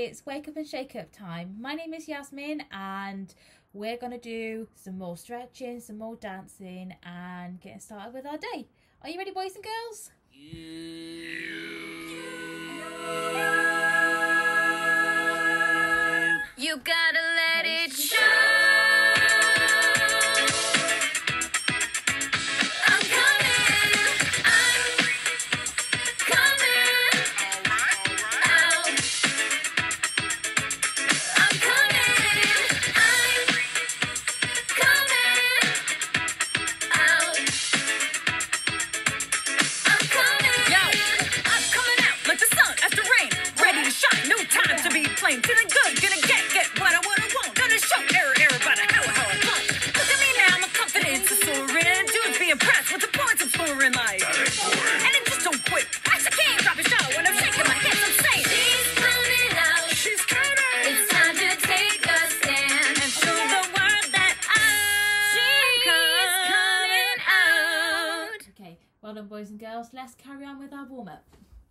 it's wake up and shake up time. My name is Yazmine and we're going to do some more stretching, some more dancing and getting started with our day. Are you ready, boys and girls? You gotta let it show. Feeling good, gonna get what I want. Gonna show everybody how I want. Look at me now, my confidence is soaring. Dudes be impressed with the points I'm scoring like. And it just don't quit. I just can't drop a show when I'm shaking my hips. I'm saying she's coming out. She's coming. It's time to take a stand and show the world that she's coming out. Okay, well done, boys and girls. Let's carry on with our warm up.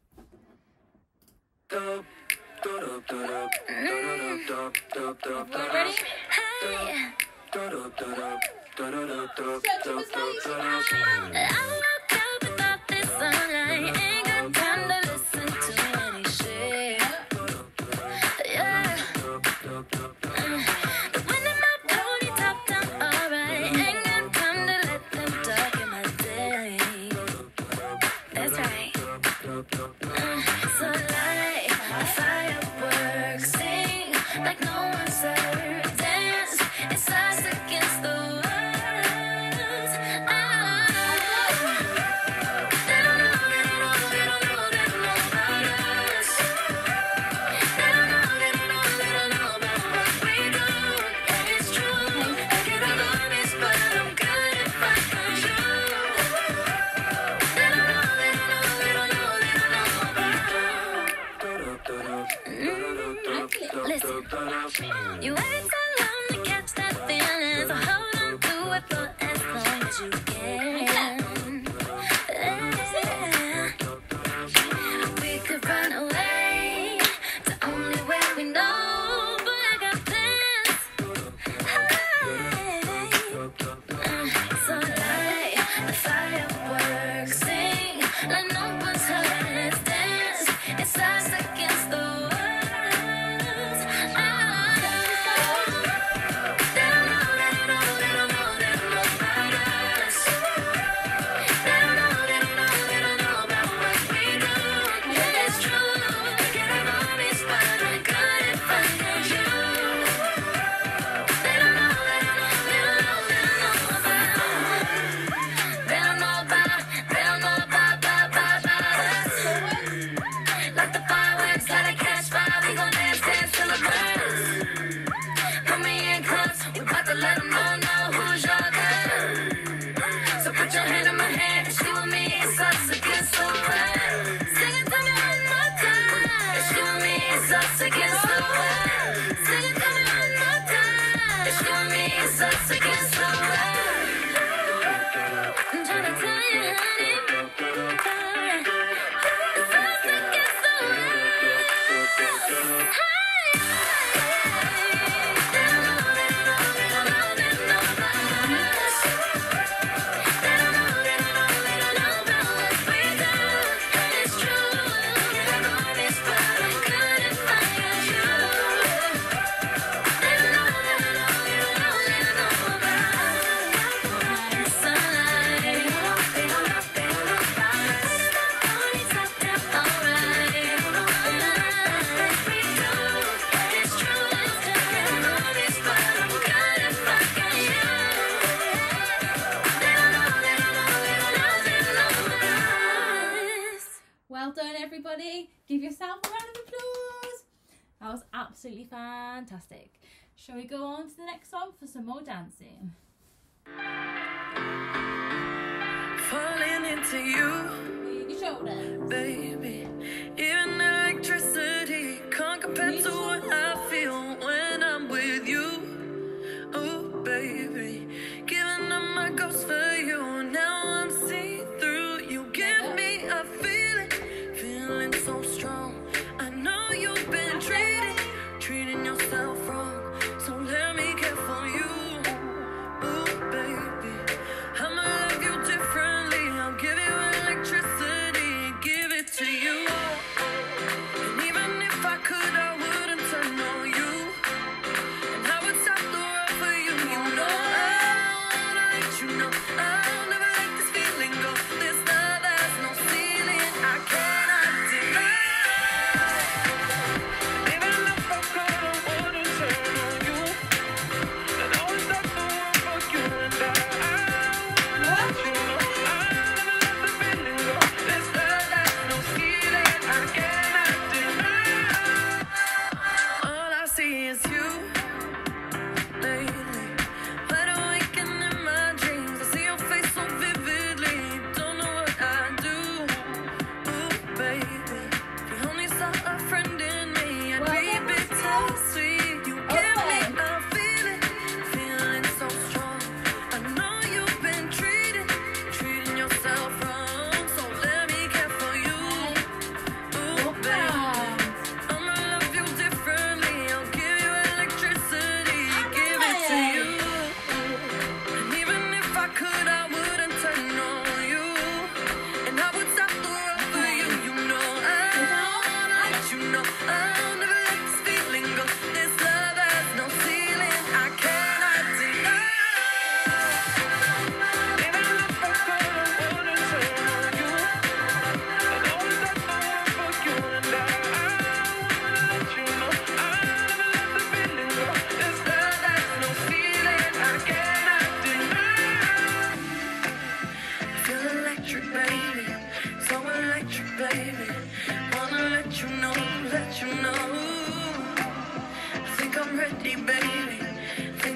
Ready? Hey. I woke up without this sunlight. Ain't got time to listen to any shit. Yeah. The wind in my pony top down, alright. Ain't got time to let them talk in my day. That's right. So light a fireworks, sing like no one's ever danced. It's us against the world. They don't know about us. They don't know about what we do. And it's true. I get the armies, but I'm good if I find you. They don't know Listen, you waited so long to catch that feeling, so hold on to it for as long as you can. Yeah. We could run away to only where we know, but I got this. So light the fireworks, sing like no one's heard us dance. It's us against the world. Well done, everybody. Give yourself a round of applause. That was absolutely fantastic. Shall we go on to the next song for some more dancing? Falling into you, your shoulders, baby. Even electricity can't compare to what I feel when I'm with you. Oh, baby, giving up my ghost for you. Now I'm see-through. You give me a feeling so strong. I know you've been treated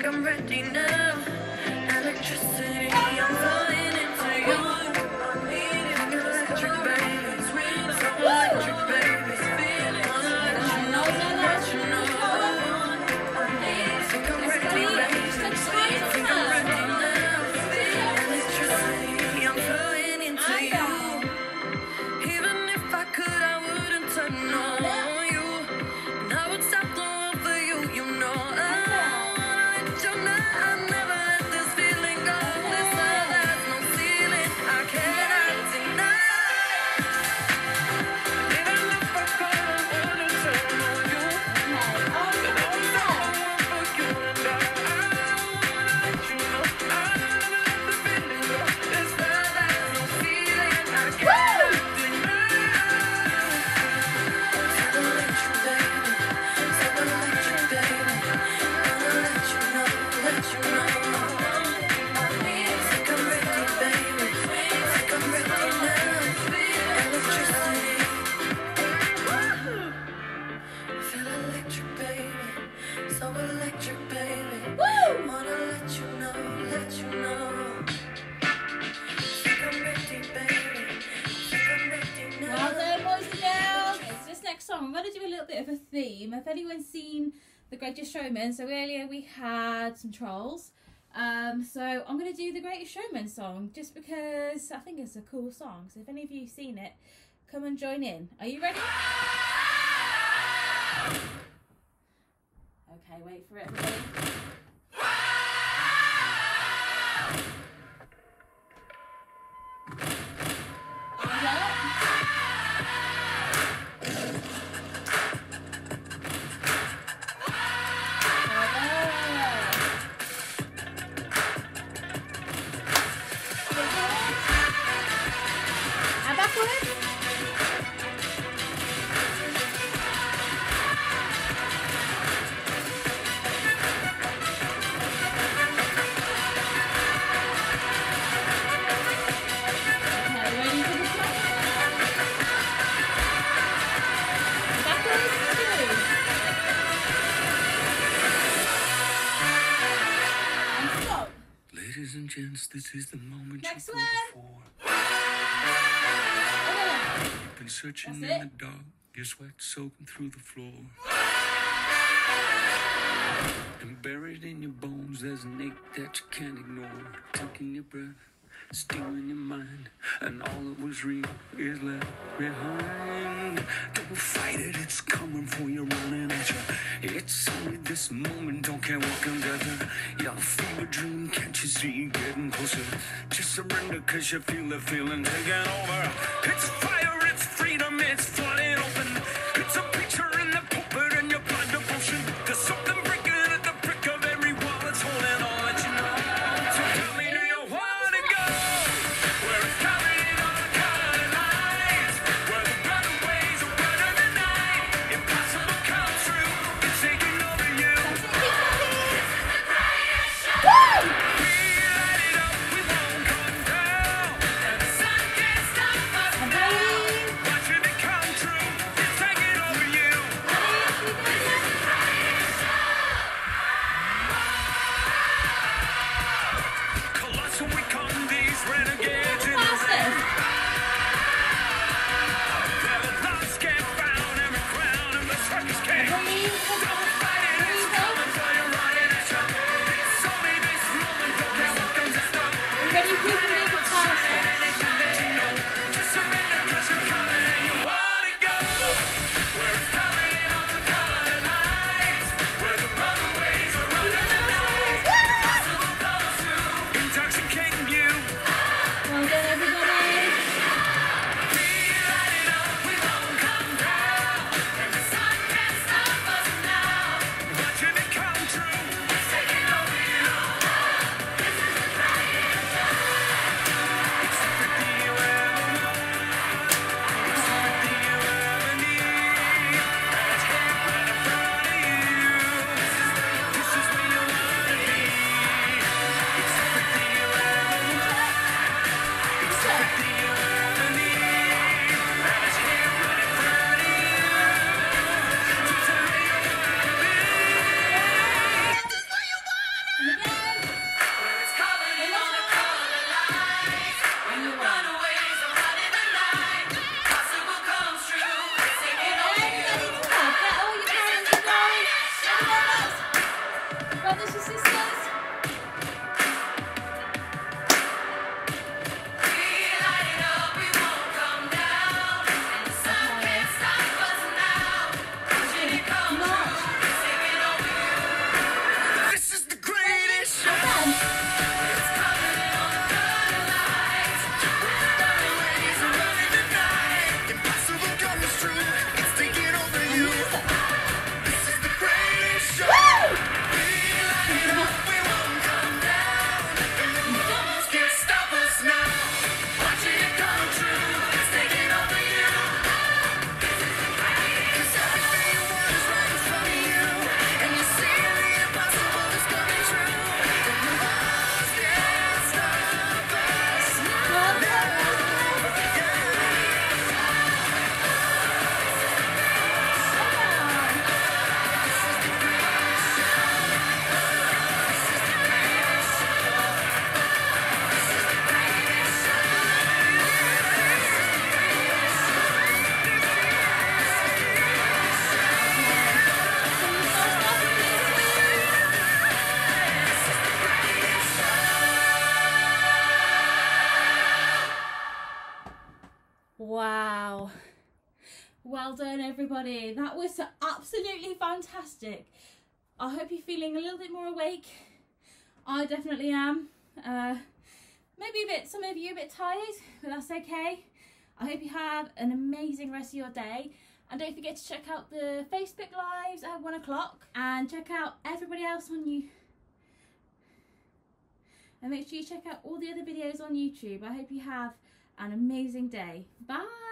I'm ready now. Electricity, I'm flying into you. Electric baby, so electric baby. Wanna let you know, let you know. Think I'm ready, baby. Think I'm ready now. Electricity, I'm flying into you. Even if I could, I wouldn't turn on you. And I would stop the world for you, you know. I'm going to do a little bit of a theme. If anyone's seen The Greatest Showman, so earlier we had some trolls. So I'm going to do The Greatest Showman song just because I think it's a cool song. So if any of you have seen it, come and join in. Are you ready? Okay, wait for it, everybody. Ladies and gents, this is the moment Next you've one. waited for. You've been searching in the dark, your sweat soaking through the floor. And buried in your bones, there's an ache that you can't ignore. Taking your breath, stealing your mind, and all that was real is left behind. Don't fight it, it's coming for you, running at you. It's only this moment, don't care what comes after. Your fever dream, can't you see you getting closer? Just surrender, cause you feel the feeling taking over. It's fire, it's freedom, it's flooding open. It's a picture in the pulpit and your blood devotion. There's something breaking at the brick of every wall that's holding on that you know. So tell me, do you want to go? Where it's coming on the color lines, where the runaways are running the night. Impossible come true, it's taking over you. We light it up, we won't come down. And the sun can't stop us now. Watching it come true. Well done, everybody. That was absolutely fantastic. I hope you're feeling a little bit more awake. I definitely am. Maybe some of you a bit tired, but that's okay. I hope you have an amazing rest of your day. And don't forget to check out the Facebook Lives at 1 o'clock. And check out everybody else on you. And make sure you check out all the other videos on YouTube. I hope you have an amazing day. Bye.